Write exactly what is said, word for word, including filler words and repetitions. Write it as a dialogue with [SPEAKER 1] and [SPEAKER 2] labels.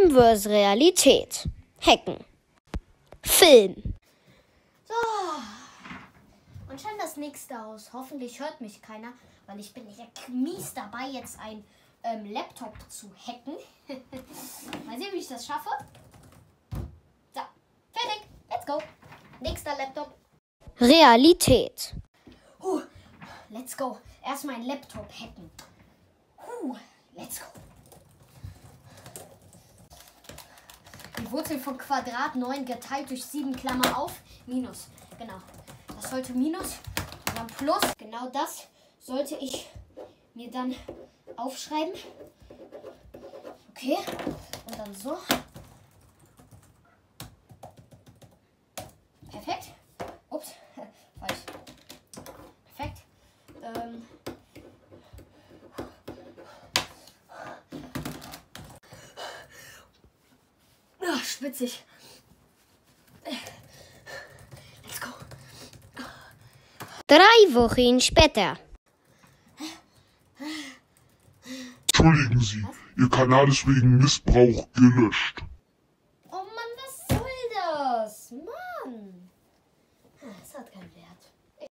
[SPEAKER 1] Film versus Realität. Hacken. Film.
[SPEAKER 2] So. Und schon das nächste aus. Hoffentlich hört mich keiner, weil ich bin hier mies dabei, jetzt ein ähm, Laptop zu hacken. Mal sehen, wie ich das schaffe. So, fertig. Let's go. Nächster Laptop.
[SPEAKER 1] Realität.
[SPEAKER 2] Huh. Let's go. Erstmal ein Laptop hacken. Huh. Let's go. Die Wurzel von Quadrat neun geteilt durch sieben Klammer auf. Minus. Genau. Das sollte Minus. Und dann Plus. Genau das sollte ich mir dann aufschreiben. Okay. Und dann so. Perfekt. Ups. Falsch. Perfekt. Ähm. Ach, spitzig. Let's go.
[SPEAKER 1] Drei Wochen später.
[SPEAKER 3] Entschuldigen Sie, Ihr Kanal ist wegen Missbrauch gelöscht.
[SPEAKER 2] Oh Mann, was soll das? Mann.